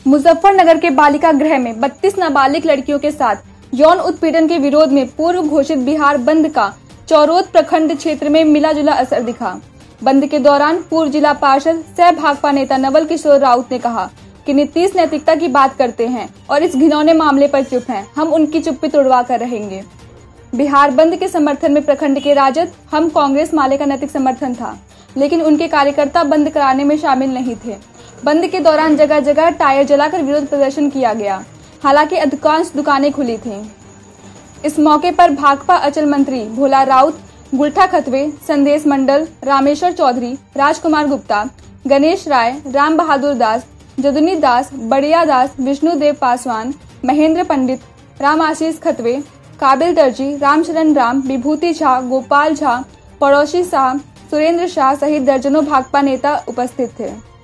मुजफ्फरनगर के बालिका गृह में 32 नाबालिग लड़कियों के साथ यौन उत्पीड़न के विरोध में पूर्व घोषित बिहार बंद का चौरोद प्रखंड क्षेत्र में मिला जुला असर दिखा। बंद के दौरान पूर्व जिला पार्षद सह भाकपा नेता नवल किशोर राउत ने कहा कि नीतीश नैतिकता की बात करते हैं और इस घिनौने मामले पर चुप हैं। हम उनकी चुप्पी तोड़वा कर रहेंगे। बिहार बंद के समर्थन में प्रखंड के राजद हम कांग्रेस माले का नैतिक समर्थन था, लेकिन उनके कार्यकर्ता बंद कराने में शामिल नहीं थे। बंद के दौरान जगह जगह टायर जलाकर विरोध प्रदर्शन किया गया। हालांकि अधिकांश दुकानें खुली थीं। इस मौके पर भाकपा अचल मंत्री भोला राउत, गुलठा खतवे, संदेश मंडल, रामेश्वर चौधरी, राजकुमार गुप्ता, गणेश राय, राम बहादुर दास, जदुनी दास, बड़िया दास, विष्णुदेव पासवान, महेंद्र पंडित, राम आशीष खतवे, काबिल दर्जी, रामचरण राम, विभूति झा, गोपाल झा, पड़ोसी शाह, सुरेंद्र शाह सहित दर्जनों भाकपा नेता उपस्थित थे।